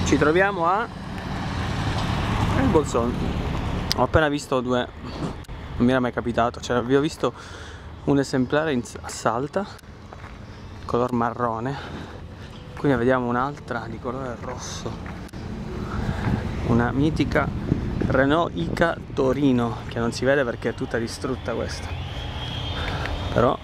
Ci troviamo a il Bolsón. Ho appena visto due, non mi era mai capitato, cioè avevo visto un esemplare a Salta, color marrone, qui ne vediamo un'altra di colore rosso, una mitica Renault Ica Torino, che non si vede perché è tutta distrutta questa, però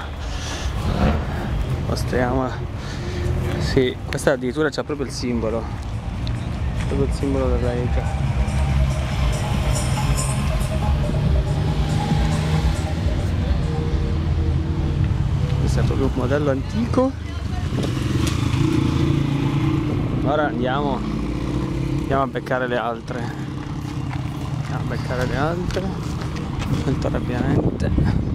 mostriamola. Sì, questa addirittura c'ha proprio il simbolo della Ica. Questo è proprio un modello antico. Ora andiamo a beccare le altre. Molto rapidamente.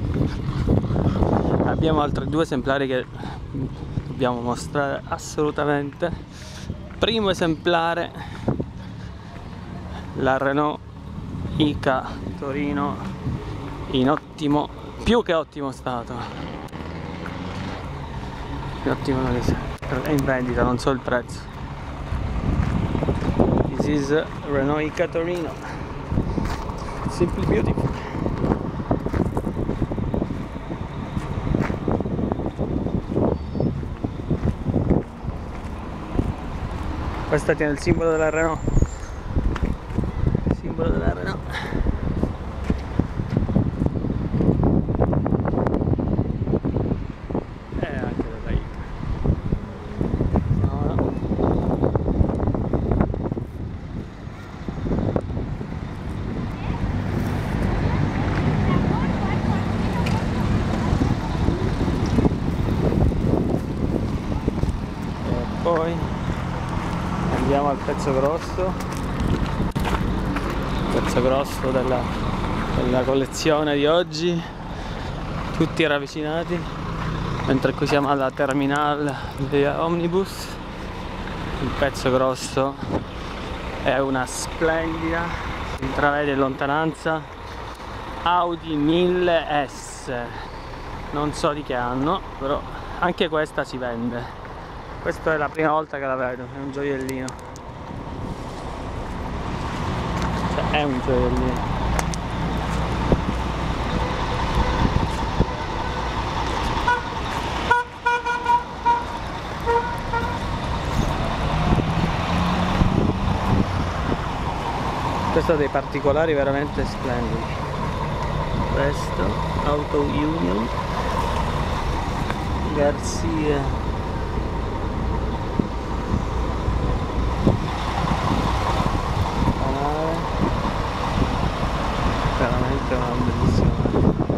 Abbiamo altri due esemplari che dobbiamo mostrare assolutamente. Primo esemplare, la Renault Ica Torino in ottimo, più che ottimo stato. È in vendita, non so il prezzo. This is Renault Ica Torino, simply beautiful. Questa tiene il simbolo della Renault. Il simbolo della Renault. E anche della Ica. No. E poi andiamo al pezzo grosso della collezione di oggi, tutti ravvicinati, mentre qui siamo alla terminal via Omnibus. Il pezzo grosso è una splendida, si intravede in lontananza, Audi 1000S, non so di che anno, però anche questa si vende. Questa è la prima volta che la vedo, è un gioiellino. Cioè, è un gioiellino. Questo ha dei particolari veramente splendidi. Questo, Auto Union, Garcia. Veramente una bellissima macchina.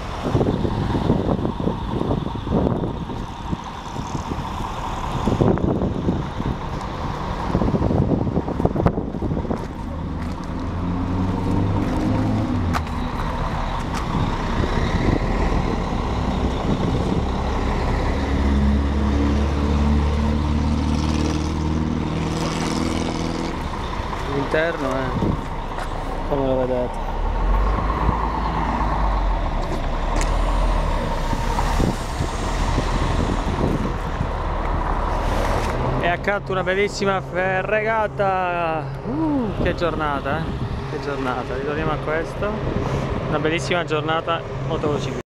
L'interno è come lo vedete. E accanto una bellissima ferregata. Che giornata, che giornata. Ritorniamo a questo. Una bellissima giornata motociclistica.